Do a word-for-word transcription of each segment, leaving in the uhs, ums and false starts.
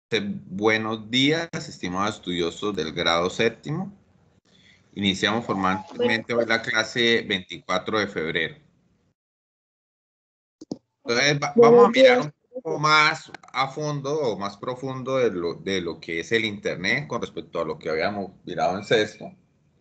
Buenos días, estimados estudiosos del grado séptimo. Iniciamos formalmente hoy la clase veinticuatro de febrero. Entonces, va, vamos a mirar un poco más a fondo o más profundo de lo, de lo que es el Internet con respecto a lo que habíamos mirado en sexto.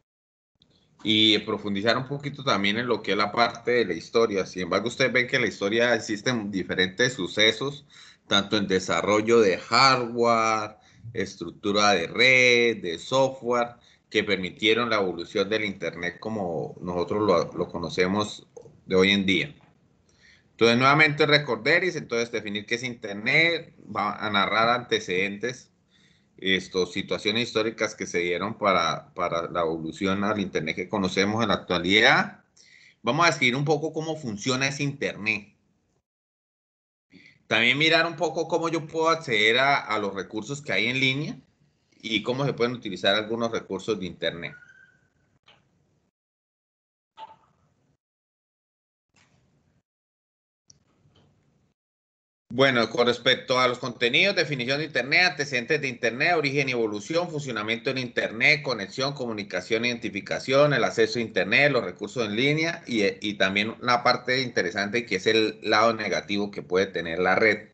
Y profundizar un poquito también en lo que es la parte de la historia. Sin embargo, ustedes ven que en la historia existen diferentes sucesos, tanto en desarrollo de hardware, estructura de red, de software, que permitieron la evolución del Internet como nosotros lo, lo conocemos de hoy en día. Entonces, nuevamente recorderis, entonces definir qué es Internet, va a narrar antecedentes, estos, situaciones históricas que se dieron para, para la evolución al Internet que conocemos en la actualidad. Vamos a describir un poco cómo funciona ese Internet. También mirar un poco cómo yo puedo acceder a, a los recursos que hay en línea y cómo se pueden utilizar algunos recursos de Internet. Bueno, con respecto a los contenidos, definición de Internet, antecedentes de Internet, origen y evolución, funcionamiento en Internet, conexión, comunicación, identificación, el acceso a Internet, los recursos en línea y, y también una parte interesante que es el lado negativo que puede tener la red.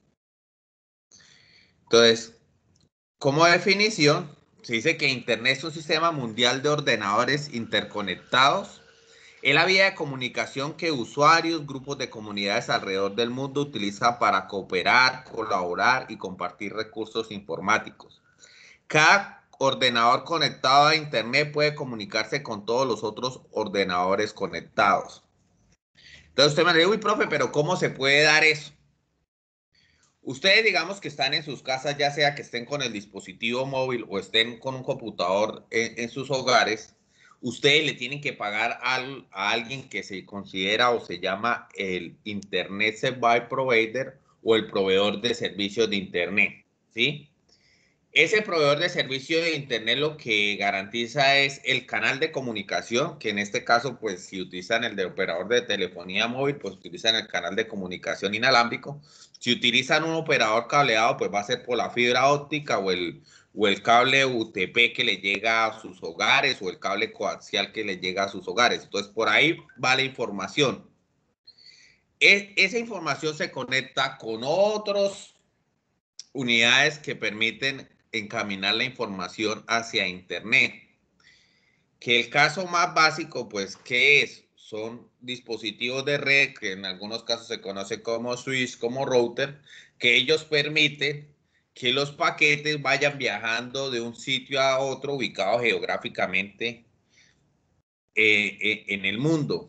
Entonces, como definición, se dice que Internet es un sistema mundial de ordenadores interconectados. Es la vía de comunicación que usuarios, grupos de comunidades alrededor del mundo utilizan para cooperar, colaborar y compartir recursos informáticos. Cada ordenador conectado a Internet puede comunicarse con todos los otros ordenadores conectados. Entonces usted me dice, uy, profe, pero ¿cómo se puede dar eso? Ustedes digamos que están en sus casas, ya sea que estén con el dispositivo móvil o estén con un computador en, en sus hogares, ustedes le tienen que pagar al, a alguien que se considera o se llama el Internet Service Provider o el proveedor de servicios de Internet, ¿sí? Ese proveedor de servicio de Internet lo que garantiza es el canal de comunicación, que en este caso, pues si utilizan el de operador de telefonía móvil, pues utilizan el canal de comunicación inalámbrico. Si utilizan un operador cableado, pues va a ser por la fibra óptica o el, o el cable U T P que le llega a sus hogares o el cable coaxial que le llega a sus hogares. Entonces, por ahí va la información. Es, esa información se conecta con otras unidades que permiten encaminar la información hacia Internet. Que el caso más básico, pues, ¿qué es? Son dispositivos de red, que en algunos casos se conoce como switch, como router, que ellos permiten que los paquetes vayan viajando de un sitio a otro ubicado geográficamente eh, eh, en el mundo.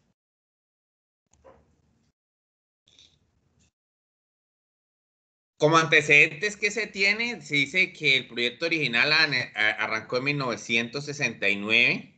Como antecedentes que se tiene, se dice que el proyecto original arrancó en mil novecientos sesenta y nueve,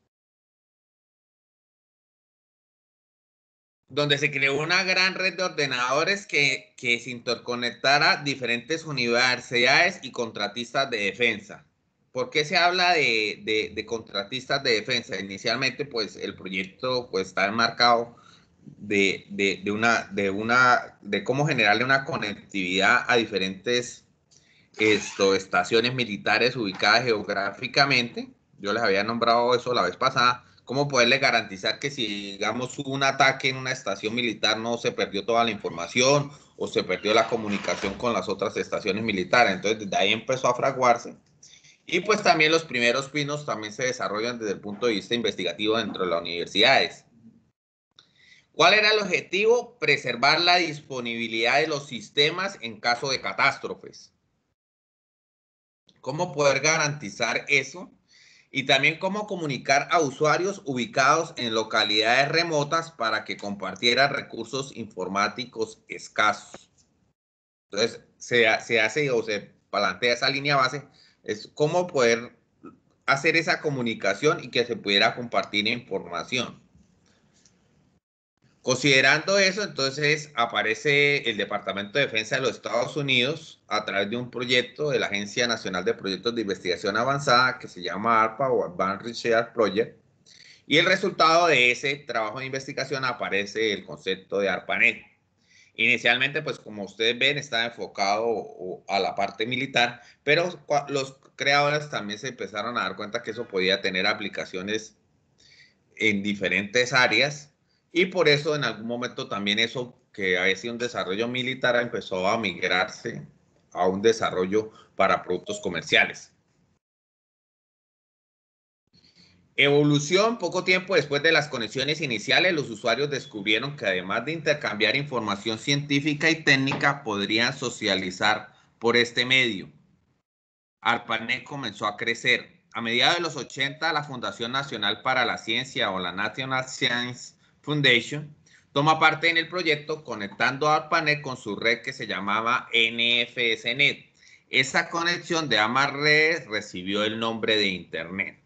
donde se creó una gran red de ordenadores que, que se interconectara diferentes universidades y contratistas de defensa. ¿Por qué se habla de, de, de contratistas de defensa? Inicialmente, pues, el proyecto pues, está enmarcado de, de, de, una, de, una, de cómo generarle una conectividad a diferentes esto, estaciones militares ubicadas geográficamente. Yo les había nombrado eso la vez pasada. ¿Cómo poderle garantizar que si, digamos, hubo un ataque en una estación militar no se perdió toda la información o se perdió la comunicación con las otras estaciones militares? Entonces, desde ahí empezó a fraguarse. Y pues también los primeros pinos también se desarrollan desde el punto de vista investigativo dentro de las universidades. ¿Cuál era el objetivo? Preservar la disponibilidad de los sistemas en caso de catástrofes. ¿Cómo poder garantizar eso? Y también cómo comunicar a usuarios ubicados en localidades remotas para que compartieran recursos informáticos escasos. Entonces, se, se hace o se plantea esa línea base, es cómo poder hacer esa comunicación y que se pudiera compartir información. Considerando eso, entonces aparece el Departamento de Defensa de los Estados Unidos a través de un proyecto de la Agencia Nacional de Proyectos de Investigación Avanzada que se llama ARPA o Advanced Research Project. Y el resultado de ese trabajo de investigación aparece el concepto de ARPANET. Inicialmente, pues como ustedes ven, estaba enfocado a la parte militar, pero los creadores también se empezaron a dar cuenta que eso podía tener aplicaciones en diferentes áreas y por eso en algún momento también eso que había sido un desarrollo militar empezó a migrarse a un desarrollo para productos comerciales. Evolución: poco tiempo después de las conexiones iniciales, los usuarios descubrieron que además de intercambiar información científica y técnica, podrían socializar por este medio. ARPANET comenzó a crecer. A mediados de los ochenta, la Fundación Nacional para la Ciencia, o la National Science Foundation, toma parte en el proyecto, conectando a ARPANET con su red que se llamaba N F S Net. Esta conexión de ambas redes recibió el nombre de Internet.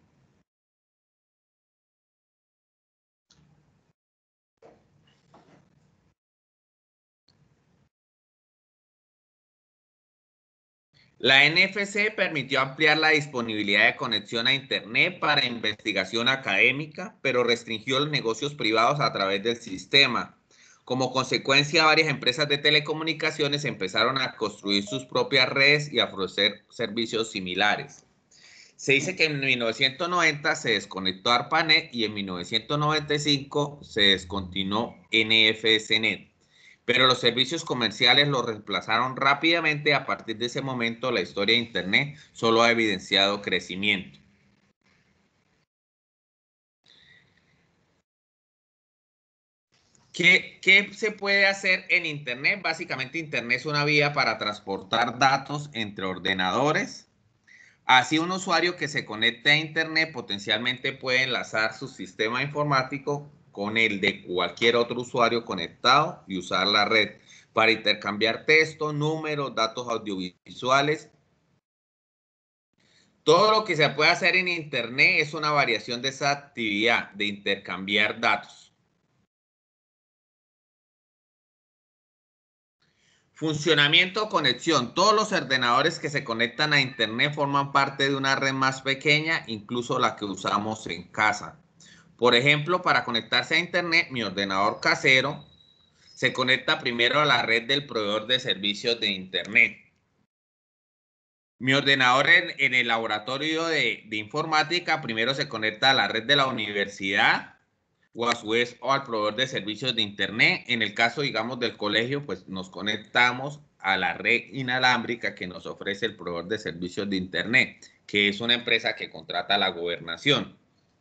La N F C permitió ampliar la disponibilidad de conexión a Internet para investigación académica, pero restringió los negocios privados a través del sistema. Como consecuencia, varias empresas de telecomunicaciones empezaron a construir sus propias redes y a ofrecer servicios similares. Se dice que en mil novecientos noventa se desconectó ARPANET y en mil novecientos noventa y cinco se descontinuó N F S Net. Pero los servicios comerciales lo reemplazaron rápidamente. A partir de ese momento, la historia de Internet solo ha evidenciado crecimiento. ¿Qué, ¿Qué se puede hacer en Internet? Básicamente, Internet es una vía para transportar datos entre ordenadores. Así, un usuario que se conecte a Internet potencialmente puede enlazar su sistema informático con el de cualquier otro usuario conectado y usar la red para intercambiar texto, números, datos audiovisuales. Todo lo que se puede hacer en Internet es una variación de esa actividad de intercambiar datos. Funcionamiento o conexión. Todos los ordenadores que se conectan a Internet forman parte de una red más pequeña, incluso la que usamos en casa. Por ejemplo, para conectarse a Internet, mi ordenador casero se conecta primero a la red del proveedor de servicios de Internet. Mi ordenador en, en el laboratorio de, de informática primero se conecta a la red de la universidad o a su vez o al proveedor de servicios de Internet. En el caso, digamos, del colegio, pues nos conectamos a la red inalámbrica que nos ofrece el proveedor de servicios de Internet, que es una empresa que contrata a la gobernación.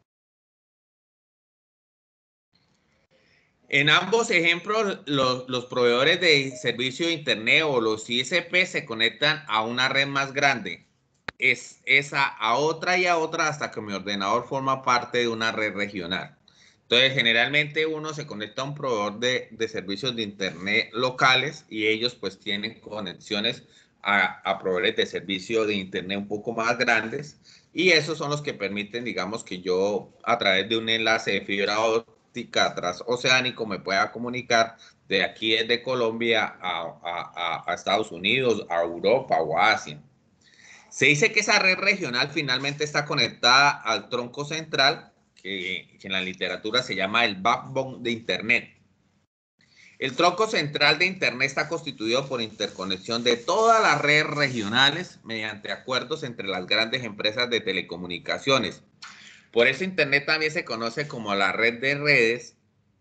En ambos ejemplos, los, los proveedores de servicio de Internet o los I S P se conectan a una red más grande. Es esa a otra y a otra hasta que mi ordenador forma parte de una red regional. Entonces, generalmente uno se conecta a un proveedor de, de servicios de Internet locales y ellos pues tienen conexiones a, a proveedores de servicio de Internet un poco más grandes y esos son los que permiten, digamos, que yo a través de un enlace de fibra óptica transoceánico me pueda comunicar de aquí desde Colombia a, a, a Estados Unidos, a Europa o a Asia. Se dice que esa red regional finalmente está conectada al tronco central, que, que en la literatura se llama el backbone de Internet. El tronco central de Internet está constituido por interconexión de todas las redes regionales mediante acuerdos entre las grandes empresas de telecomunicaciones. Por eso Internet también se conoce como la red de redes,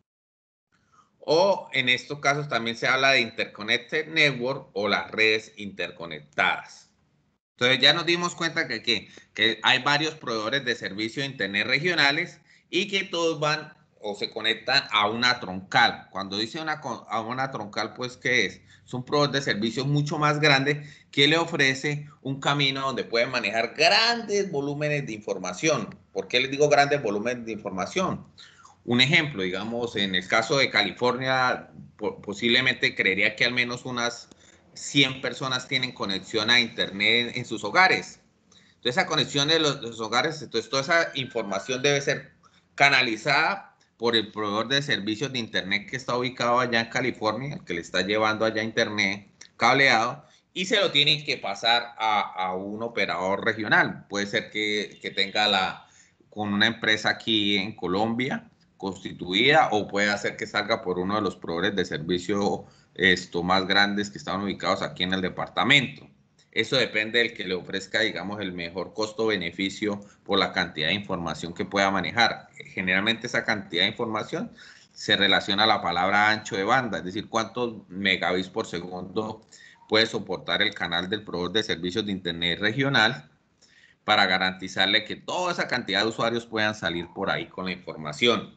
o en estos casos también se habla de Interconnected Network o las redes interconectadas. Entonces ya nos dimos cuenta que, que, que hay varios proveedores de servicio de Internet regionales y que todos van o se conectan a una troncal. Cuando dice una, a una troncal, pues, ¿qué es? Es un proveedor de servicio mucho más grande que le ofrece un camino donde pueden manejar grandes volúmenes de información. ¿Por qué les digo grandes volúmenes de información? Un ejemplo, digamos, en el caso de California, posiblemente creería que al menos unas cien personas tienen conexión a Internet en sus hogares. Entonces, esa conexión de los, de los hogares, entonces toda esa información debe ser canalizada por el proveedor de servicios de Internet que está ubicado allá en California, el que le está llevando allá Internet cableado, y se lo tienen que pasar a, a un operador regional. Puede ser que, que tenga la, con una empresa aquí en Colombia constituida, o puede hacer que salga por uno de los proveedores de servicio esto, más grandes que estaban ubicados aquí en el departamento. Eso depende del que le ofrezca, digamos, el mejor costo-beneficio por la cantidad de información que pueda manejar. Generalmente esa cantidad de información se relaciona a la palabra ancho de banda, es decir, cuántos megabits por segundo puede soportar el canal del proveedor de servicios de Internet regional para garantizarle que toda esa cantidad de usuarios puedan salir por ahí con la información.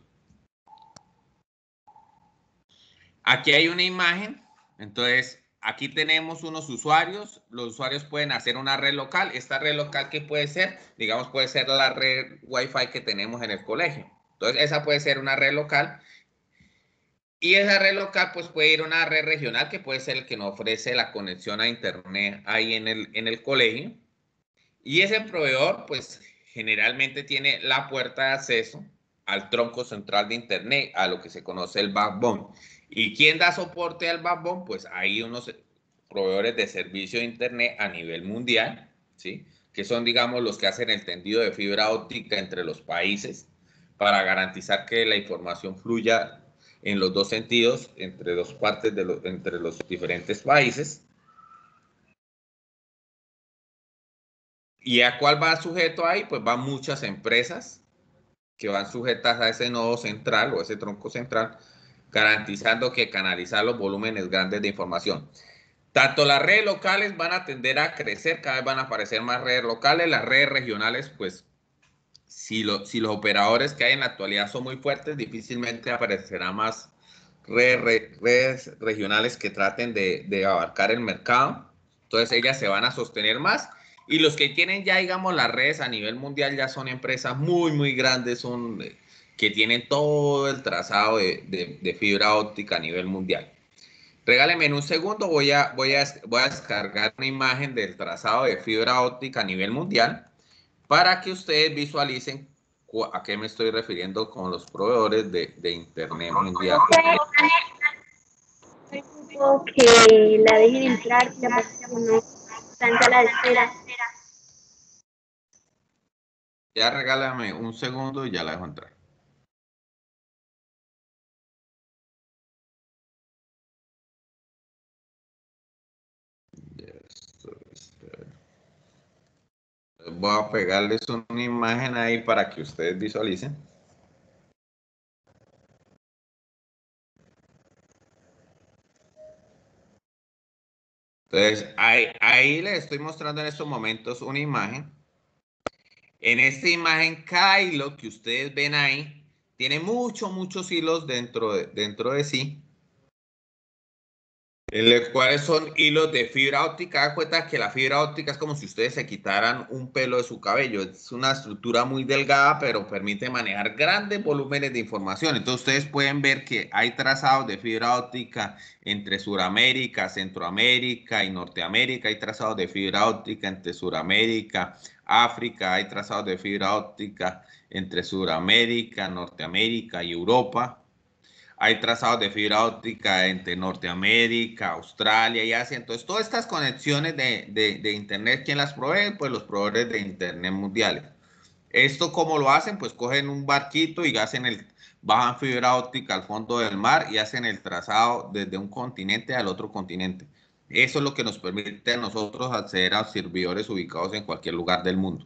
Aquí hay una imagen, entonces aquí tenemos unos usuarios, los usuarios pueden hacer una red local. Esta red local, ¿qué puede ser? Digamos, puede ser la red Wi-Fi que tenemos en el colegio. Entonces, esa puede ser una red local. Y esa red local, pues puede ir a una red regional, que puede ser el que nos ofrece la conexión a Internet ahí en el, en el colegio. Y ese proveedor, pues generalmente tiene la puerta de acceso al tronco central de Internet, a lo que se conoce el backbone. ¿Y quién da soporte al backbone? Pues hay unos proveedores de servicio de Internet a nivel mundial, ¿sí? Que son, digamos, los que hacen el tendido de fibra óptica entre los países para garantizar que la información fluya en los dos sentidos, entre dos partes de los, entre los diferentes países. ¿Y a cuál va sujeto ahí? Pues van muchas empresas que van sujetas a ese nodo central o ese tronco central, garantizando que canalizar los volúmenes grandes de información. Tanto las redes locales van a tender a crecer, cada vez van a aparecer más redes locales, las redes regionales, pues si, lo, si los operadores que hay en la actualidad son muy fuertes, difícilmente aparecerá más redes, re, redes regionales que traten de, de abarcar el mercado. Entonces ellas se van a sostener más. Y los que tienen ya, digamos, las redes a nivel mundial ya son empresas muy, muy grandes, son que tienen todo el trazado de, de, de fibra óptica a nivel mundial. Regáleme en un segundo, voy a, voy, a, voy a descargar una imagen del trazado de fibra óptica a nivel mundial para que ustedes visualicen a qué me estoy refiriendo con los proveedores de, de Internet mundial. Que la dejen entrar, que no tanta la espera. Ya regálame un segundo y ya la dejo entrar. Voy a pegarles una imagen ahí para que ustedes visualicen. Entonces, ahí, ahí les estoy mostrando en estos momentos una imagen. En esta imagen, cada hilo que ustedes ven ahí tiene muchos, muchos hilos dentro de, dentro de sí, en los cuales son hilos de fibra óptica. Da cuenta que la fibra óptica es como si ustedes se quitaran un pelo de su cabello. Es una estructura muy delgada, pero permite manejar grandes volúmenes de información. Entonces ustedes pueden ver que hay trazados de fibra óptica entre Sudamérica, Centroamérica y Norteamérica. Hay trazados de fibra óptica entre Sudamérica, África. Hay trazados de fibra óptica entre Sudamérica, Norteamérica y Europa. Hay trazados de fibra óptica entre Norteamérica, Australia y Asia. Entonces, todas estas conexiones de, de, de Internet, ¿quién las provee? Pues los proveedores de Internet mundiales. ¿Esto cómo lo hacen? Pues cogen un barquito y hacen el, bajan fibra óptica al fondo del mar y hacen el trazado desde un continente al otro continente. Eso es lo que nos permite a nosotros acceder a servidores ubicados en cualquier lugar del mundo.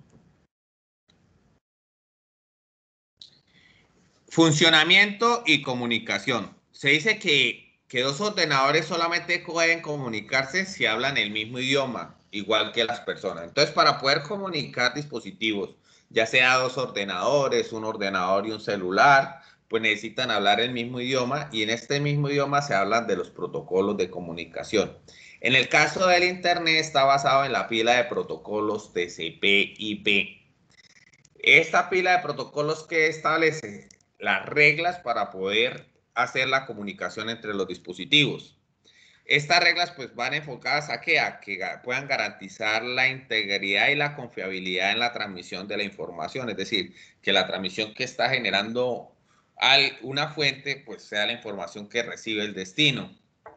Funcionamiento y comunicación. Se dice que, que dos ordenadores solamente pueden comunicarse si hablan el mismo idioma, igual que las personas. Entonces, para poder comunicar dispositivos, ya sea dos ordenadores, un ordenador y un celular, pues necesitan hablar el mismo idioma y en este mismo idioma se hablan de los protocolos de comunicación. En el caso del Internet está basado en la pila de protocolos T C P I P. Esta pila de protocolos que establece las reglas para poder hacer la comunicación entre los dispositivos. Estas reglas pues van enfocadas a que, a que puedan garantizar la integridad y la confiabilidad en la transmisión de la información, es decir, que la transmisión que está generando una fuente pues sea la información que recibe el destino.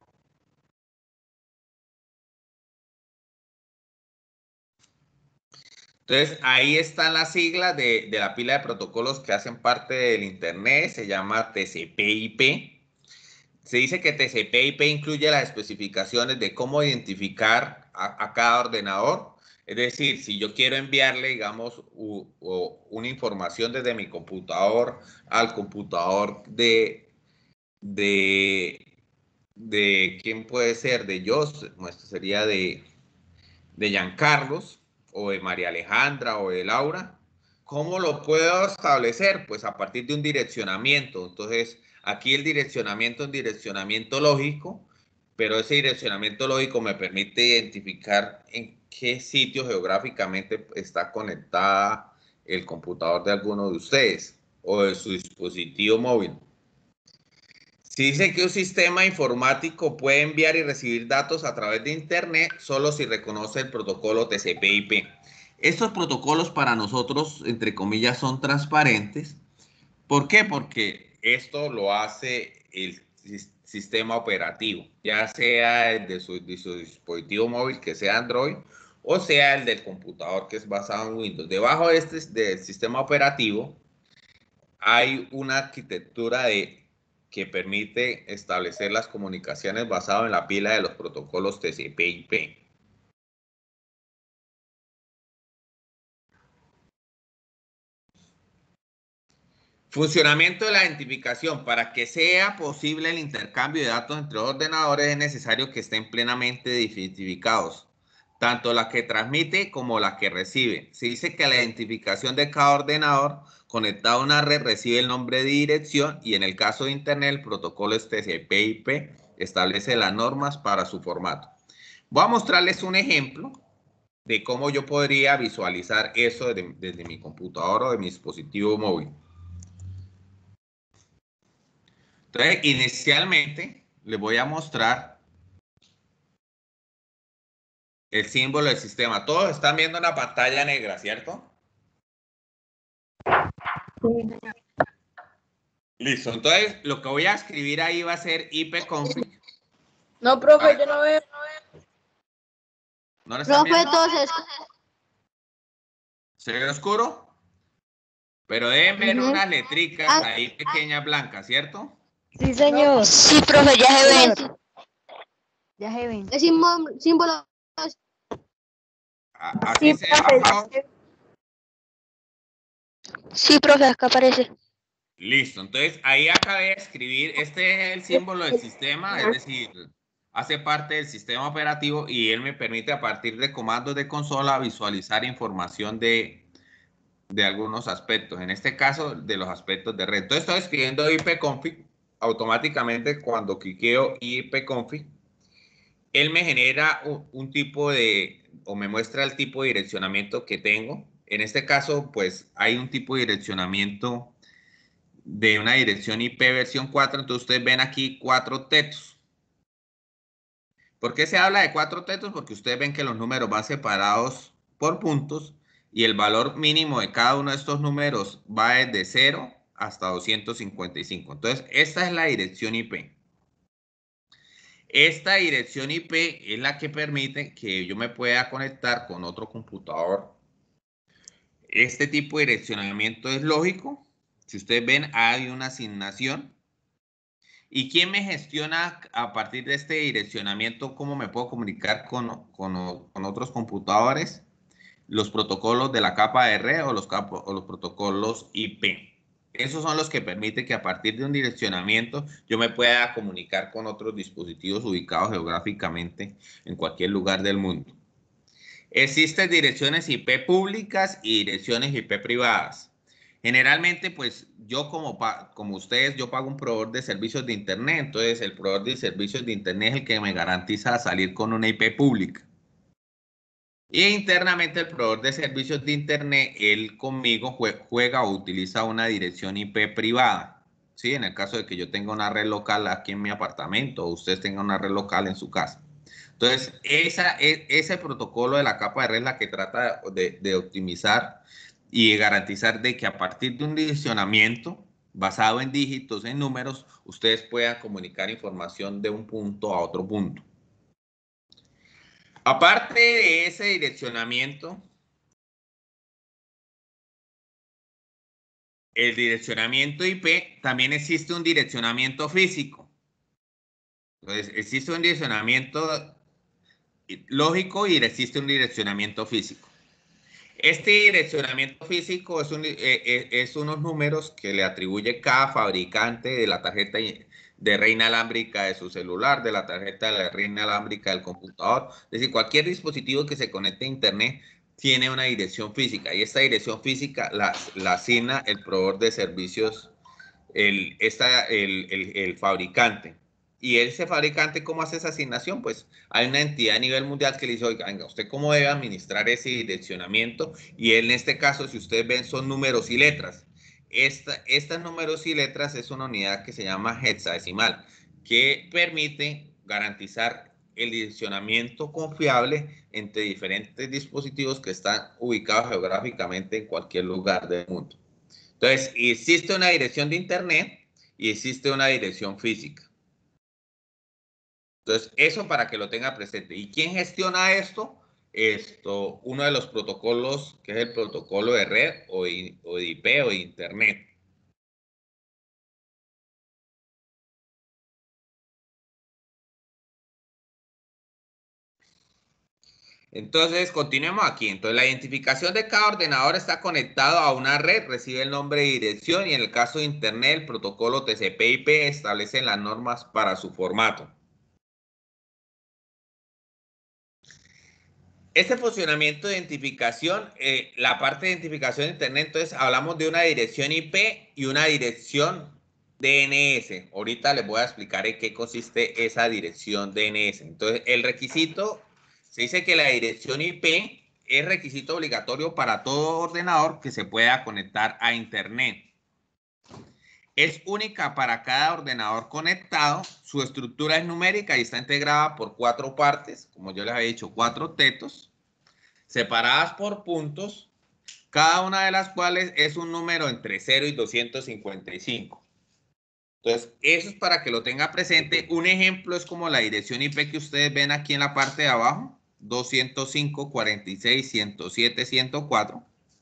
Entonces, ahí están las siglas de, de la pila de protocolos que hacen parte del Internet, se llama T C P I P. se dice que T C P I P incluye las especificaciones de cómo identificar a, a cada ordenador. Es decir, si yo quiero enviarle, digamos, u, u, una información desde mi computador al computador de, de, de ¿quién puede ser? De Joseph, esto sería de, de Giancarlos, o de María Alejandra, o de Laura. ¿Cómo lo puedo establecer? Pues a partir de un direccionamiento. Entonces, aquí el direccionamiento es un direccionamiento lógico, pero ese direccionamiento lógico me permite identificar en qué sitio geográficamente está conectada el computador de alguno de ustedes o de su dispositivo móvil. Si dice que un sistema informático puede enviar y recibir datos a través de Internet solo si reconoce el protocolo T C P I P. Estos protocolos para nosotros, entre comillas, son transparentes. ¿Por qué? Porque esto lo hace el sistema operativo, ya sea el de su, de su dispositivo móvil, que sea Android, o sea el del computador, que es basado en Windows. Debajo de este del sistema operativo hay una arquitectura de, que permite establecer las comunicaciones basado en la pila de los protocolos T C P I P. Funcionamiento de la identificación. Para que sea posible el intercambio de datos entre ordenadores es necesario que estén plenamente identificados, tanto la que transmite como la que recibe. Se dice que la identificación de cada ordenador conectado a una red recibe el nombre de dirección y en el caso de Internet el protocolo T C P I P establece las normas para su formato. Voy a mostrarles un ejemplo de cómo yo podría visualizar eso desde, desde mi computador o de mi dispositivo móvil. Entonces, inicialmente les voy a mostrar el símbolo del sistema. Todos están viendo una pantalla negra, ¿cierto? Sí. Listo. Entonces, lo que voy a escribir ahí va a ser ipconfig. No, profe, yo no veo. ¿No lo están Profe, viendo? entonces. ¿Se ve oscuro? Pero deben ver Ujú. unas letricas Ah. ahí pequeñas blancas, ¿cierto? Sí, señor. Sí, profe, ya se ven. Ya se ven. Es símbolo. A- Así se ve abajo. Sí, profe, acá aparece. Listo. Entonces, ahí acabé de escribir. Este es el símbolo del sistema, es decir, hace parte del sistema operativo y él me permite a partir de comandos de consola visualizar información de, de algunos aspectos, en este caso de los aspectos de red. Entonces estoy escribiendo ipconfig, automáticamente cuando cliqueo ipconfig, él me genera un, un tipo de, o me muestra el tipo de direccionamiento que tengo. En este caso, pues hay un tipo de direccionamiento de una dirección I P versión cuatro, entonces ustedes ven aquí cuatro tetos. ¿Por qué se habla de cuatro tetos? Porque ustedes ven que los números van separados por puntos y el valor mínimo de cada uno de estos números va desde cero hasta doscientos cincuenta y cinco. Entonces, esta es la dirección I P. Esta dirección I P es la que permite que yo me pueda conectar con otro computador. Este tipo de direccionamiento es lógico. Si ustedes ven, hay una asignación. ¿Y quién me gestiona a partir de este direccionamiento cómo me puedo comunicar con, con, con otros computadores? Los protocolos de la capa de red o los, capo, o los protocolos I P. Esos son los que permiten que a partir de un direccionamiento yo me pueda comunicar con otros dispositivos ubicados geográficamente en cualquier lugar del mundo. Existen direcciones I P públicas y direcciones I P privadas. Generalmente, pues yo como, como ustedes, yo pago un proveedor de servicios de Internet, entonces el proveedor de servicios de Internet es el que me garantiza salir con una I P pública. Y internamente el proveedor de servicios de Internet, él conmigo juega o utiliza una dirección I P privada. ¿Sí? En el caso de que yo tenga una red local aquí en mi apartamento o ustedes tengan una red local en su casa. Entonces, esa, ese protocolo de la capa de red es la que trata de, de optimizar y de garantizar de que a partir de un direccionamiento basado en dígitos, en números, ustedes puedan comunicar información de un punto a otro punto. Aparte de ese direccionamiento, el direccionamiento I P, también existe un direccionamiento físico. Entonces, existe un direccionamiento lógico y existe un direccionamiento físico. Este direccionamiento físico es, un, eh, es unos números que le atribuye cada fabricante de la tarjeta de red inalámbrica de su celular, de la tarjeta de la red inalámbrica del computador. Es decir, cualquier dispositivo que se conecte a Internet tiene una dirección física y esta dirección física la, la asigna el proveedor de servicios, el, esta, el, el, el fabricante. Y ese fabricante, ¿cómo hace esa asignación? Pues hay una entidad a nivel mundial que le dice, oiga, venga, ¿usted cómo debe administrar ese direccionamiento? Y en este caso, si ustedes ven, son números y letras. Esta, estas números y letras es una unidad que se llama hexadecimal, que permite garantizar el direccionamiento confiable entre diferentes dispositivos que están ubicados geográficamente en cualquier lugar del mundo. Entonces, existe una dirección de Internet y existe una dirección física. Entonces, eso para que lo tenga presente. ¿Y quién gestiona esto? Esto, uno de los protocolos, que es el protocolo de red o de, o de I P o de Internet. Entonces, continuemos aquí. Entonces, la identificación de cada ordenador está conectado a una red, recibe el nombre y dirección, y en el caso de Internet, el protocolo T C P I P establece las normas para su formato. Este funcionamiento de identificación, eh, la parte de identificación de Internet, entonces hablamos de una dirección I P y una dirección D N S. Ahorita les voy a explicar en qué consiste esa dirección D N S. Entonces, el requisito, se dice que la dirección I P es requisito obligatorio para todo ordenador que se pueda conectar a Internet. Es única para cada ordenador conectado, su estructura es numérica y está integrada por cuatro partes, como yo les había dicho, cuatro tetos, separadas por puntos, cada una de las cuales es un número entre cero y doscientos cincuenta y cinco. Entonces, eso es para que lo tenga presente. Un ejemplo es como la dirección I P que ustedes ven aquí en la parte de abajo, doscientos cinco, cuarenta y seis, ciento siete, ciento cuatro.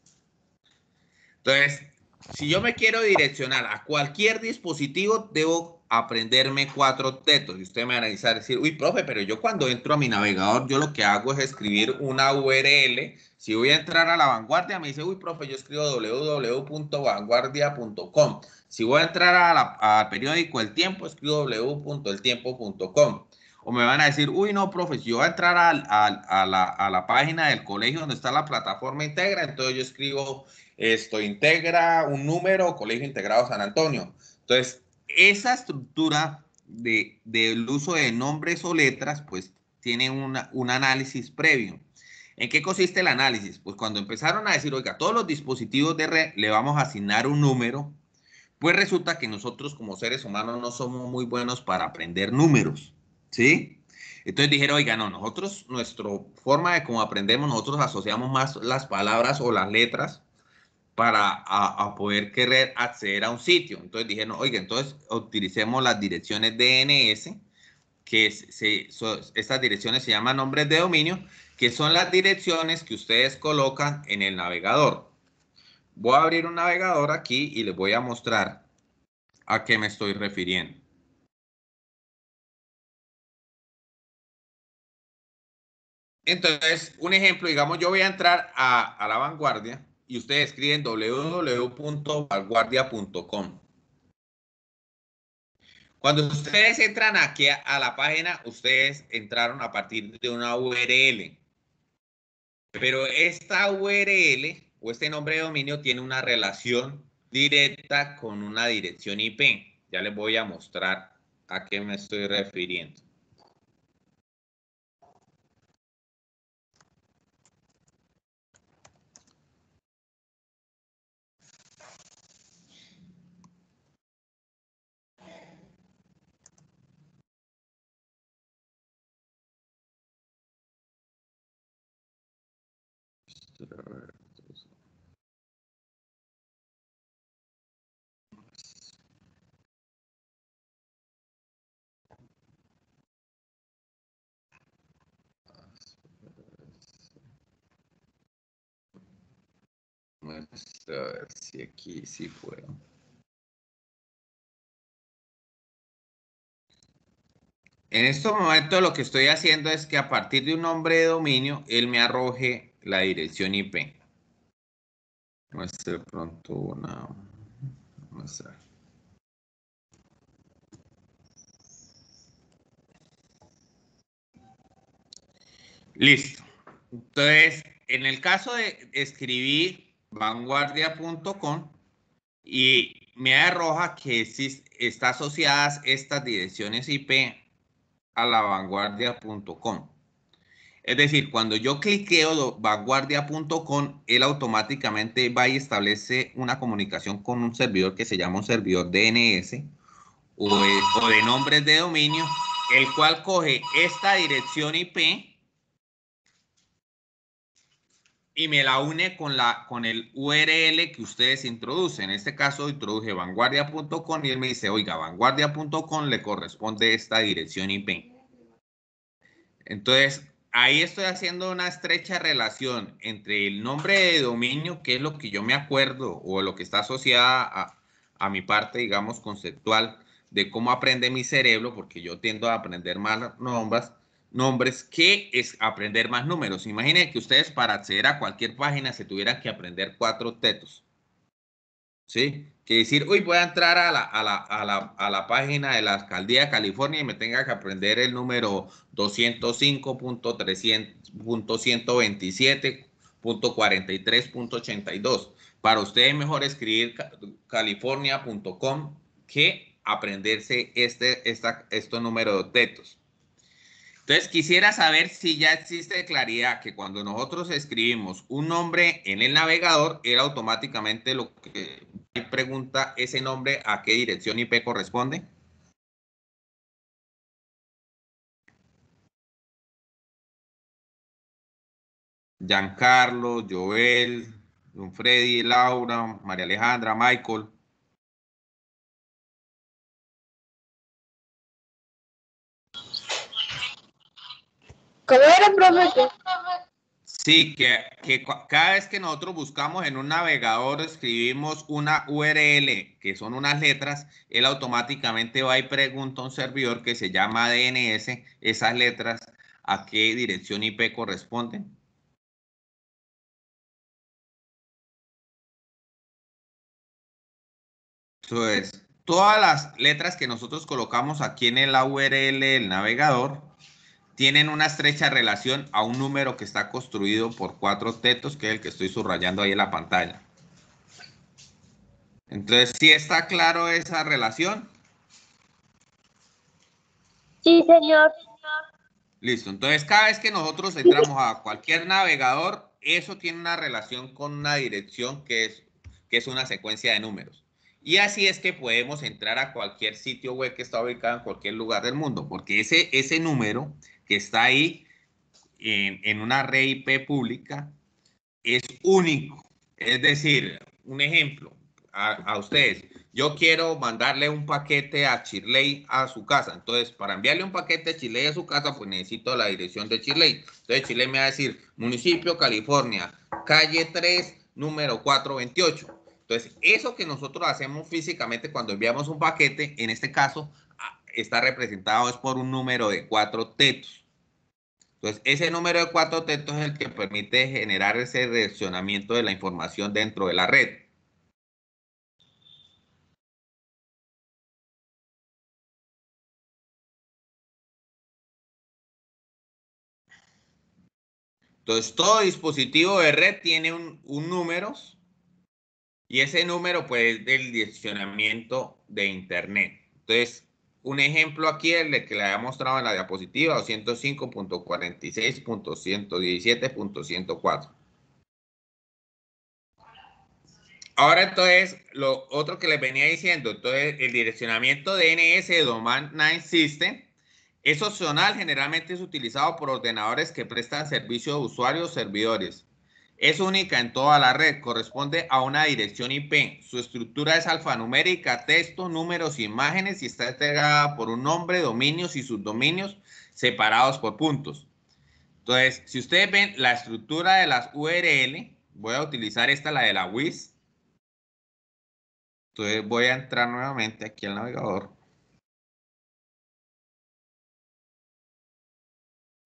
Entonces, si yo me quiero direccionar a cualquier dispositivo, debo aprenderme cuatro tetos. Y usted me va a analizar y decir, uy, profe, pero yo cuando entro a mi navegador, yo lo que hago es escribir una U R L. Si voy a entrar a La Vanguardia, me dice, uy, profe, yo escribo w w w punto vanguardia punto com. Si voy a entrar a la, al periódico El Tiempo, escribo w punto el tiempo punto com. O me van a decir, uy, no, profe, si yo voy a entrar a, a, a, la, a la página del colegio donde está la plataforma Integra, entonces yo escribo esto, Integra un número, Colegio Integrado San Antonio. Entonces, esa estructura de, del uso de nombres o letras, pues tiene una, un análisis previo. ¿En qué consiste el análisis? Pues cuando empezaron a decir, oiga, todos los dispositivos de red le vamos a asignar un número, pues resulta que nosotros como seres humanos no somos muy buenos para aprender números, ¿sí? Entonces dijeron, oiga, no, nosotros, nuestra forma de cómo aprendemos, nosotros asociamos más las palabras o las letras para a, a poder querer acceder a un sitio. Entonces dijeron, oiga, entonces utilicemos las direcciones D N S, que se, so, estas direcciones se llaman nombres de dominio, que son las direcciones que ustedes colocan en el navegador. Voy a abrir un navegador aquí y les voy a mostrar a qué me estoy refiriendo. Entonces, un ejemplo, digamos, yo voy a entrar a, a La Vanguardia y ustedes escriben w w w punto vanguardia punto com. Cuando ustedes entran aquí a, a la página, ustedes entraron a partir de una U R L. Pero esta U R L o este nombre de dominio tiene una relación directa con una dirección I P. Ya les voy a mostrar a qué me estoy refiriendo. Vamos a ver si aquí sí puedo. En estos momentos lo que estoy haciendo es que a partir de un nombre de dominio, él me arroje la dirección I P. Muestre de pronto una... Muestra. Listo. Entonces, en el caso de escribir vanguardia punto com y me arroja que está asociadas estas direcciones I P a la vanguardia punto com. Es decir, cuando yo cliqueo vanguardia punto com, él automáticamente va y establece una comunicación con un servidor que se llama un servidor D N S o de, o de nombres de dominio, el cual coge esta dirección I P y me la une con, la, con el U R L que ustedes introducen. En este caso, introduje vanguardia punto com y él me dice, oiga, vanguardia punto com le corresponde esta dirección I P. Entonces, ahí estoy haciendo una estrecha relación entre el nombre de dominio, que es lo que yo me acuerdo, o lo que está asociada a, a mi parte, digamos, conceptual, de cómo aprende mi cerebro, porque yo tiendo a aprender más nombres, nombres que es aprender más números. Imaginen que ustedes para acceder a cualquier página se tuvieran que aprender cuatro tetos. ¿Sí? Que decir, uy, voy a entrar a la, a, la, a, la, a la página de la Alcaldía de California y me tenga que aprender el número doscientos cinco punto trescientos punto ciento veintisiete punto cuarenta y tres punto ochenta y dos. Para ustedes es mejor escribir california punto com que aprenderse este, esta, estos números de tetos. Entonces, quisiera saber si ya existe claridad que cuando nosotros escribimos un nombre en el navegador, él automáticamente lo que pregunta ese nombre a qué dirección I P corresponde. Giancarlo, Joel, Don Freddy, Laura, María Alejandra, Michael. ¿Cómo era, profe? Sí, que, que cada vez que nosotros buscamos en un navegador, escribimos una U R L, que son unas letras, él automáticamente va y pregunta a un servidor que se llama D N S, esas letras, a qué dirección I P corresponden. Entonces, todas las letras que nosotros colocamos aquí en la U R L del navegador tienen una estrecha relación a un número que está construido por cuatro tetos, que es el que estoy subrayando ahí en la pantalla. Entonces, ¿sí está claro esa relación? Sí, señor. Listo. Entonces, cada vez que nosotros entramos a cualquier navegador, eso tiene una relación con una dirección que es, que es una secuencia de números. Y así es que podemos entrar a cualquier sitio web que está ubicado en cualquier lugar del mundo, porque ese, ese número que está ahí en, en una red I P pública es único. Es decir, un ejemplo a, a ustedes. Yo quiero mandarle un paquete a Chirley a su casa. Entonces, para enviarle un paquete a Chirley a su casa, pues necesito la dirección de Chirley. Entonces, Chirley me va a decir, municipio, California, calle tres, número cuatrocientos veintiocho. Entonces, eso que nosotros hacemos físicamente cuando enviamos un paquete, en este caso, está representado es por un número de cuatro tetos. Entonces, ese número de cuatro tetos es el que permite generar ese reaccionamiento de la información dentro de la red. Entonces, todo dispositivo de red tiene un, un número y ese número pues es del direccionamiento de Internet. Entonces, un ejemplo aquí es el que le había mostrado en la diapositiva, doscientos cinco punto cuarenta y seis punto ciento diecisiete punto ciento cuatro. Ahora entonces, lo otro que les venía diciendo, entonces el direccionamiento D N S de Domain Name System es opcional, generalmente es utilizado por ordenadores que prestan servicio a usuarios o servidores. Es única en toda la red, corresponde a una dirección I P. Su estructura es alfanumérica, texto, números, imágenes y está integrada por un nombre, dominios y subdominios separados por puntos. Entonces, si ustedes ven la estructura de las U R L, voy a utilizar esta, la de la W I S. Entonces voy a entrar nuevamente aquí al navegador.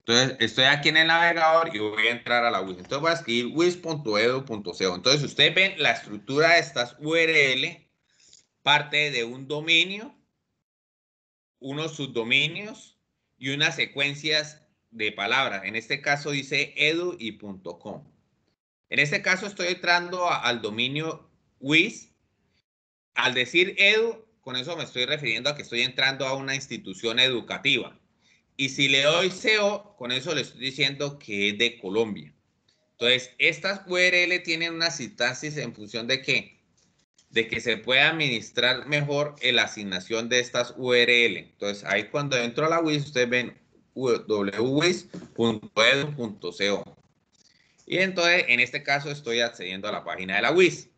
Entonces, estoy aquí en el navegador y voy a entrar a la W I S. Entonces, voy a escribir wis punto edu punto co. Entonces, ustedes ven la estructura de estas U R L, parte de un dominio, unos subdominios y unas secuencias de palabras. En este caso dice edu y .com. En este caso estoy entrando a, al dominio W I S. Al decir edu, con eso me estoy refiriendo a que estoy entrando a una institución educativa. Y si le doy C O, con eso le estoy diciendo que es de Colombia. Entonces, estas U R L tienen una sintaxis en función de qué? De que se pueda administrar mejor la asignación de estas U R L. Entonces, ahí cuando entro a la W I S, ustedes ven w w w punto w i s punto edu punto co. Y entonces, en este caso, estoy accediendo a la página de la W I S.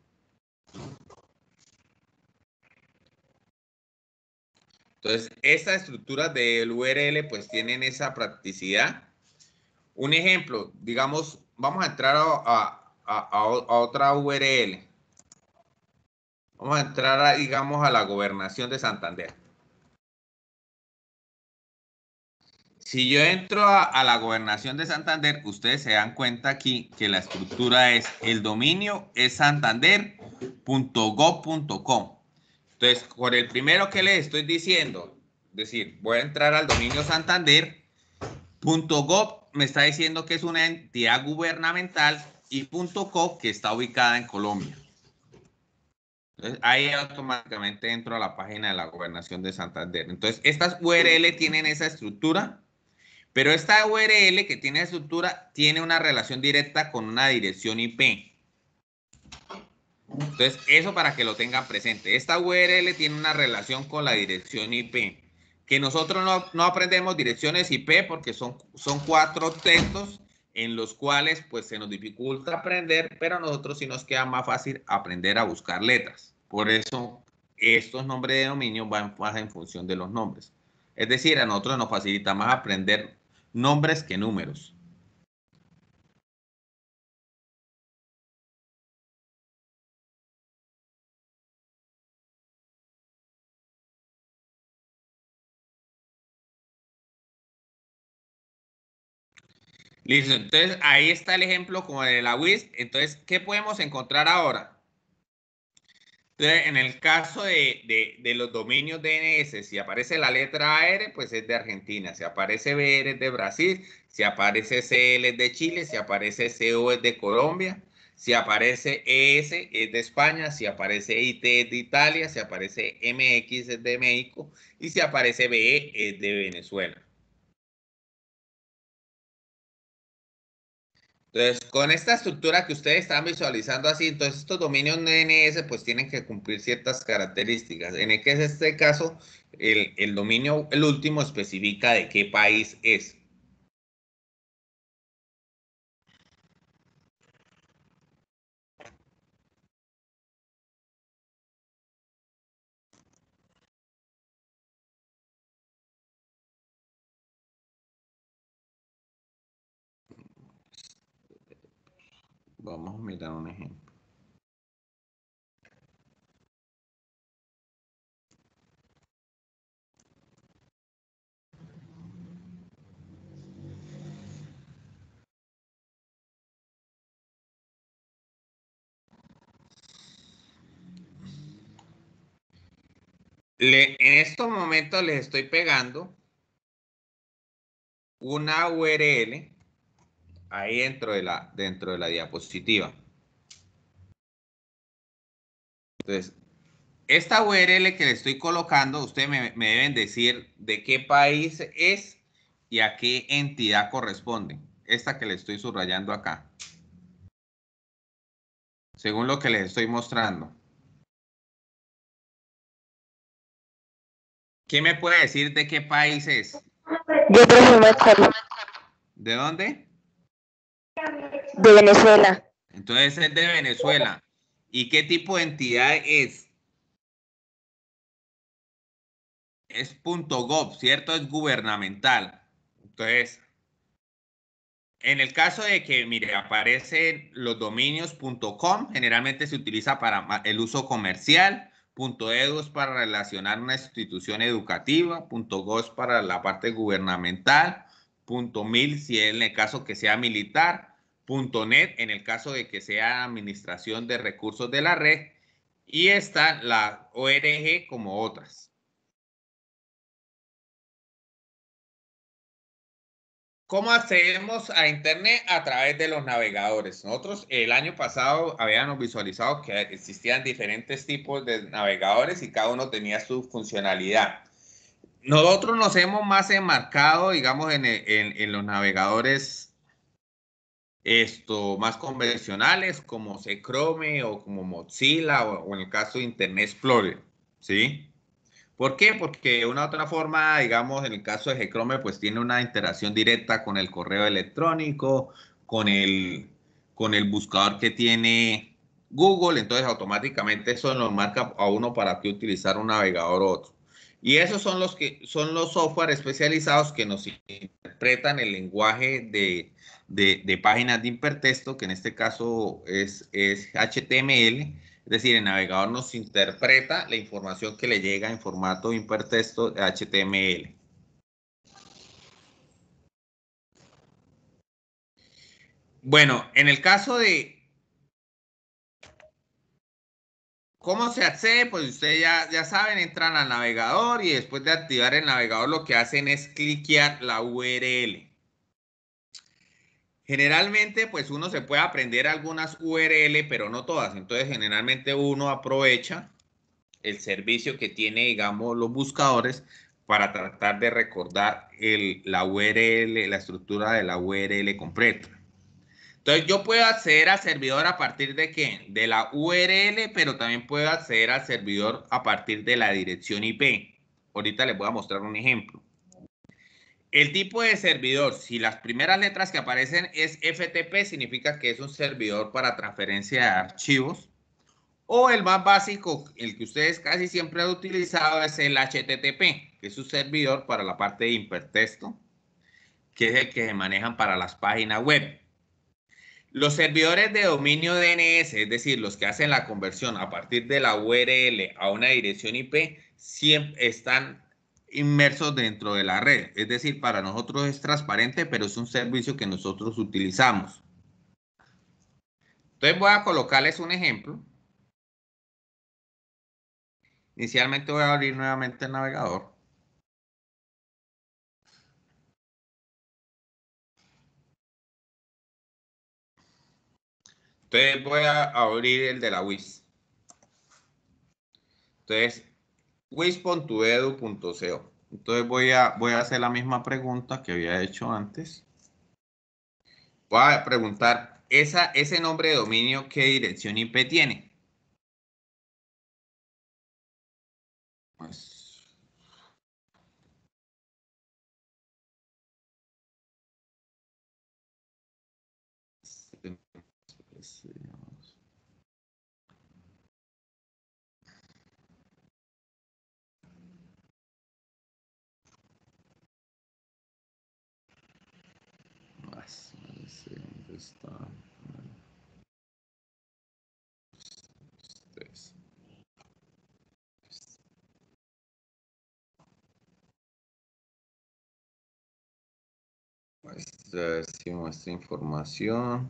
Entonces, estas estructuras del U R L pues tienen esa practicidad. Un ejemplo, digamos, vamos a entrar a, a, a, a otra U R L. Vamos a entrar, a, digamos, a la Gobernación de Santander. Si yo entro a, a la Gobernación de Santander, ustedes se dan cuenta aquí que la estructura es, el dominio es santander punto gob punto com. Entonces, por el primero que les estoy diciendo, es decir, voy a entrar al dominio santander punto gob, me está diciendo que es una entidad gubernamental, y .co, que está ubicada en Colombia. Entonces, ahí automáticamente entro a la página de la Gobernación de Santander. Entonces, estas U R L tienen esa estructura, pero esta U R L que tiene estructura tiene una relación directa con una dirección I P. Entonces, eso para que lo tengan presente. Esta U R L tiene una relación con la dirección I P. Que nosotros no, no aprendemos direcciones I P porque son, son cuatro textos en los cuales pues se nos dificulta aprender, pero a nosotros sí nos queda más fácil aprender a buscar letras. Por eso estos nombres de dominio van más en función de los nombres. Es decir, a nosotros nos facilita más aprender nombres que números. Listo, entonces ahí está el ejemplo como de la W I S. Entonces, ¿qué podemos encontrar ahora? Entonces, en el caso de, de, de los dominios D N S, si aparece la letra A R, pues es de Argentina. Si aparece B R es de Brasil. Si aparece C L es de Chile. Si aparece C O es de Colombia. Si aparece E S es de España. Si aparece I T es de Italia. Si aparece M X es de México. Y si aparece B E es de Venezuela. Entonces, con esta estructura que ustedes están visualizando así, entonces estos dominios D N S pues tienen que cumplir ciertas características. En el que es este caso, el, el dominio, el último, especifica de qué país es. Vamos a mirar un ejemplo. Le, en estos momentos les estoy pegando una U R L ahí dentro de la, dentro de la diapositiva. Entonces, esta U R L que le estoy colocando, ustedes me, me deben decir de qué país es y a qué entidad corresponde. Esta que le estoy subrayando acá. Según lo que les estoy mostrando. ¿Qué me puede decir de qué país es? Yo creo que me acuerdo. ¿De dónde? De Venezuela. Entonces es de Venezuela. ¿Y qué tipo de entidad es? Es .gov, ¿cierto? Es gubernamental. Entonces, en el caso de que, mire, aparecen los dominios .com, generalmente se utiliza para el uso comercial. .edu es para relacionar una institución educativa. .gov es para la parte gubernamental. punto mil si en el caso que sea militar, punto net en el caso de que sea administración de recursos de la red, y está la O R G como otras. ¿Cómo accedemos a Internet? A través de los navegadores. Nosotros el año pasado habíamos visualizado que existían diferentes tipos de navegadores y cada uno tenía su funcionalidad. Nosotros nos hemos más enmarcado, digamos, en, el, en, en los navegadores esto, más convencionales como Chrome o como Mozilla o, o en el caso de Internet Explorer, ¿sí? ¿Por qué? Porque de una u otra forma, digamos, en el caso de Chrome, pues tiene una interacción directa con el correo electrónico, con el, con el buscador que tiene Google, entonces automáticamente eso nos marca a uno para qué utilizar un navegador u otro. Y esos son los que son los software especializados que nos interpretan el lenguaje de, de, de páginas de hipertexto, que en este caso es, es H T M L. Es decir, el navegador nos interpreta la información que le llega en formato hipertexto de H T M L. Bueno, en el caso de cómo se accede, pues ustedes ya, ya saben, entran al navegador y después de activar el navegador lo que hacen es cliquear la U R L. Generalmente, pues uno se puede aprender algunas U R L, pero no todas. Entonces, generalmente uno aprovecha el servicio que tiene, digamos, los buscadores para tratar de recordar el, la U R L, la estructura de la U R L completa. Entonces, yo puedo acceder al servidor a partir de ¿qué? De la U R L, pero también puedo acceder al servidor a partir de la dirección I P. Ahorita les voy a mostrar un ejemplo. El tipo de servidor, si las primeras letras que aparecen es F T P, significa que es un servidor para transferencia de archivos. O el más básico, el que ustedes casi siempre han utilizado, es el H T T P, que es un servidor para la parte de hipertexto, que es el que se manejan para las páginas web. Los servidores de dominio D N S, es decir, los que hacen la conversión a partir de la U R L a una dirección I P, siempre están inmersos dentro de la red. Es decir, para nosotros es transparente, pero es un servicio que nosotros utilizamos. Entonces voy a colocarles un ejemplo. Inicialmente voy a abrir nuevamente el navegador. Entonces voy a abrir el de la U I S. Entonces, U I S punto edu punto co. Entonces voy a, voy a hacer la misma pregunta que había hecho antes. Voy a preguntar, esa, ese nombre de dominio, ¿qué dirección I P tiene? Pues, ¿dónde está? Muestra, sí, muestra información.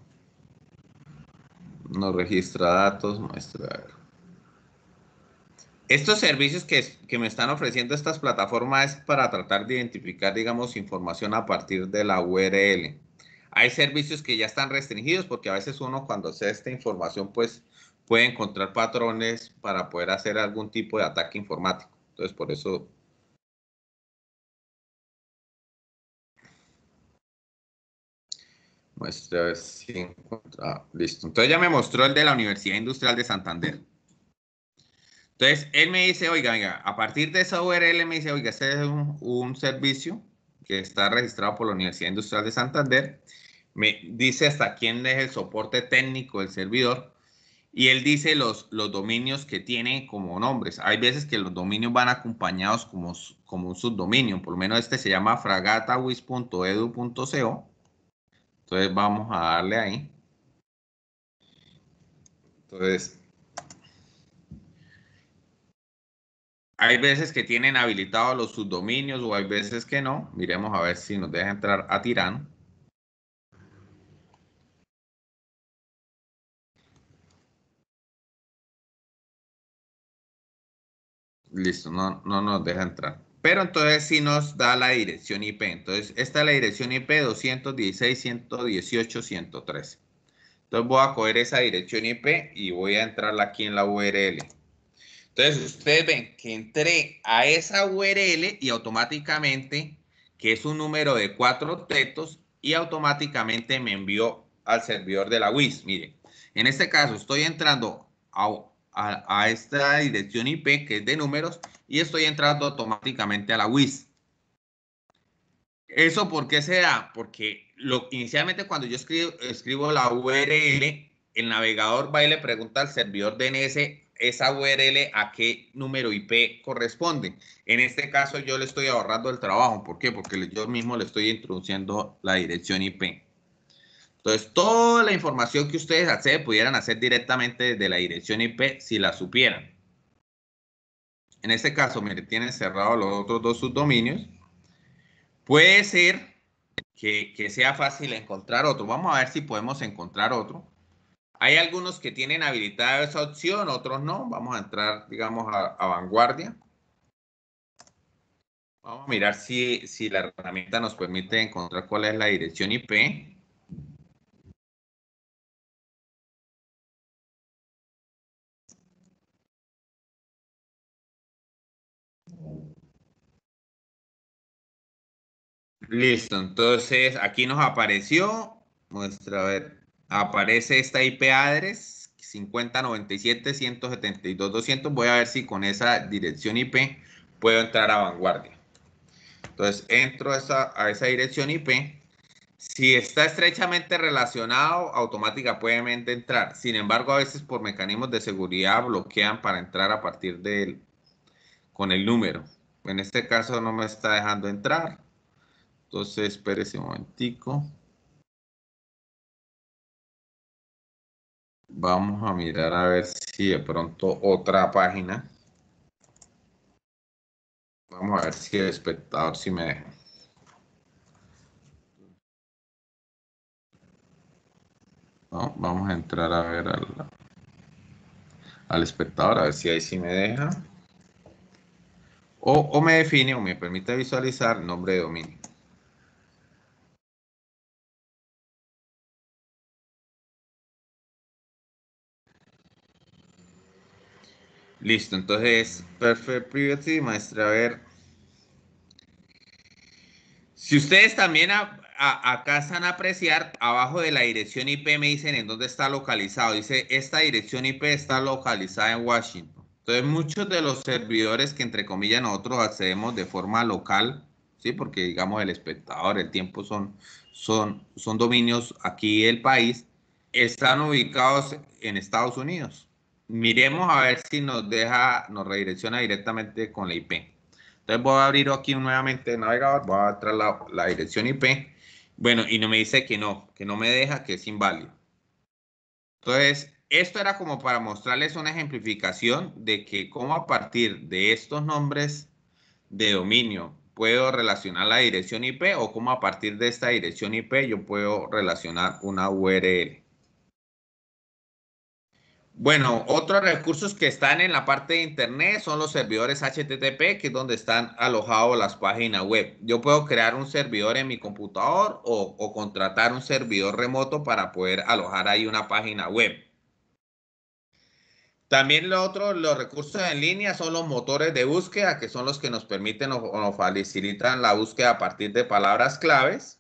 No registra datos, muestra. Estos servicios que, que me están ofreciendo estas plataformas es para tratar de identificar, digamos, información a partir de la U R L. Hay servicios que ya están restringidos porque a veces uno cuando hace esta información, pues puede encontrar patrones para poder hacer algún tipo de ataque informático. Entonces, por eso... Muestra si encuentra. Listo. Entonces ya me mostró el de la Universidad Industrial de Santander. Entonces, él me dice, oiga, oiga, a partir de esa U R L me dice, oiga, este es un, un servicio que está registrado por la Universidad Industrial de Santander. Me dice hasta quién es el soporte técnico del servidor. Y él dice los, los dominios que tiene como nombres. Hay veces que los dominios van acompañados como, como un subdominio. Por lo menos este se llama fragatawis punto edu punto co. Entonces vamos a darle ahí. Entonces, Hay veces que tienen habilitados los subdominios o hay veces que no. Miremos a ver si nos deja entrar a Tirano. Listo, no, no nos deja entrar. Pero entonces sí nos da la dirección I P. Entonces, esta es la dirección I P doscientos dieciséis, ciento dieciocho, ciento trece. Entonces voy a coger esa dirección I P y voy a entrarla aquí en la U R L. Entonces, ustedes ven que entré a esa U R L y automáticamente, que es un número de cuatro tetos, y automáticamente me envió al servidor de la W I S. Miren, en este caso estoy entrando a, a, a esta dirección I P que es de números y estoy entrando automáticamente a la W I S. ¿Eso por qué se da? Porque lo, inicialmente cuando yo escribo, escribo la U R L, el navegador va y le pregunta al servidor D N S esa U R L a qué número I P corresponde. En este caso yo le estoy ahorrando el trabajo. ¿Por qué? Porque yo mismo le estoy introduciendo la dirección I P. Entonces, toda la información que ustedes acceden pudieran hacer directamente desde la dirección I P si la supieran. En este caso, mire, tienen cerrados los otros dos subdominios. Puede ser que, que sea fácil encontrar otro. Vamos a ver si podemos encontrar otro. Hay algunos que tienen habilitada esa opción, otros no. Vamos a entrar, digamos, a, a Vanguardia. Vamos a mirar si, si la herramienta nos permite encontrar cuál es la dirección I P. Listo, entonces aquí nos apareció, muestra, a ver, aparece esta I P address cincuenta noventa y siete, ciento setenta y dos, doscientos. Voy a ver si con esa dirección I P puedo entrar a Vanguardia. Entonces entro a esa, a esa dirección I P. Si está estrechamente relacionado, automáticamente pueden entrar. Sin embargo, a veces por mecanismos de seguridad bloquean para entrar a partir del, con el número. En este caso no me está dejando entrar. Entonces, espérese un momentico. Vamos a mirar a ver si de pronto otra página. Vamos a ver si el espectador sí me deja. No, vamos a entrar a ver al, al espectador, a ver si ahí sí me deja. O, o me define o me permite visualizar el nombre de dominio. Listo, entonces, Perfect Privacy, maestra, a ver. Si ustedes también a, a, acá están a apreciar, abajo de la dirección I P me dicen en dónde está localizado. Dice, esta dirección I P está localizada en Washington. Entonces, muchos de los servidores que, entre comillas, nosotros accedemos de forma local, ¿sí? Porque, digamos, el espectador, el tiempo son, son, son dominios aquí del país, están ubicados en Estados Unidos. Miremos a ver si nos deja, nos redirecciona directamente con la I P. Entonces voy a abrir aquí nuevamente el navegador, voy a entrar la, la dirección I P. Bueno, y no me dice que no, que no me deja, que es inválido. Entonces, esto era como para mostrarles una ejemplificación de que cómo a partir de estos nombres de dominio puedo relacionar la dirección I P o cómo a partir de esta dirección I P yo puedo relacionar una U R L. Bueno, otros recursos que están en la parte de internet son los servidores H T T P, que es donde están alojados las páginas web. Yo puedo crear un servidor en mi computador o, o contratar un servidor remoto para poder alojar ahí una página web. También lo otro, los recursos en línea son los motores de búsqueda, que son los que nos permiten o nos facilitan la búsqueda a partir de palabras claves.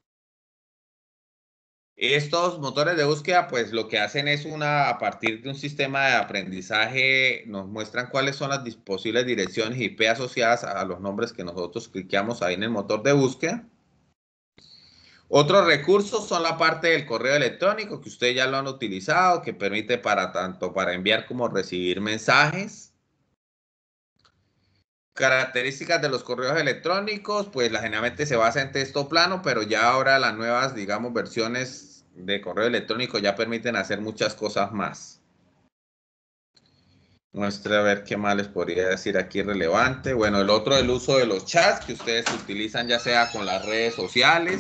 Estos motores de búsqueda, pues lo que hacen es una, a partir de un sistema de aprendizaje, nos muestran cuáles son las posibles direcciones I P asociadas a los nombres que nosotros cliqueamos ahí en el motor de búsqueda. Otros recursos son la parte del correo electrónico, que ustedes ya lo han utilizado, que permite para tanto para enviar como recibir mensajes. Características de los correos electrónicos, pues la generalmente se basa en texto plano, pero ya ahora las nuevas, digamos, versiones de correo electrónico ya permiten hacer muchas cosas más. Muestre a ver qué más les podría decir aquí relevante. Bueno, el otro, el uso de los chats que ustedes utilizan ya sea con las redes sociales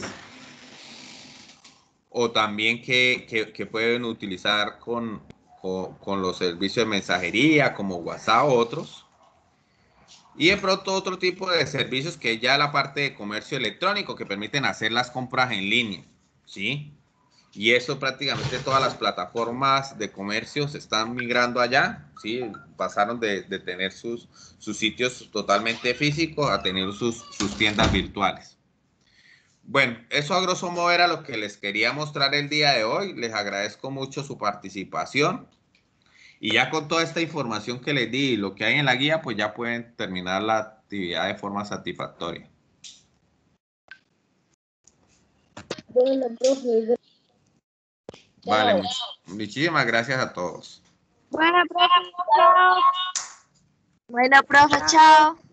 o también que, que, que pueden utilizar con, con, con los servicios de mensajería como WhatsApp u otros. Y de pronto otro tipo de servicios que es ya la parte de comercio electrónico que permiten hacer las compras en línea, ¿sí? Y eso prácticamente todas las plataformas de comercio se están migrando allá, ¿sí? Pasaron de, de tener sus, sus sitios totalmente físicos a tener sus, sus tiendas virtuales. Bueno, eso a grosso modo era lo que les quería mostrar el día de hoy. Les agradezco mucho su participación. Y ya con toda esta información que les di y lo que hay en la guía, pues ya pueden terminar la actividad de forma satisfactoria. Bueno, profe. Vale, much muchísimas gracias a todos. Bueno, profe, chao. Bueno, profe, chao.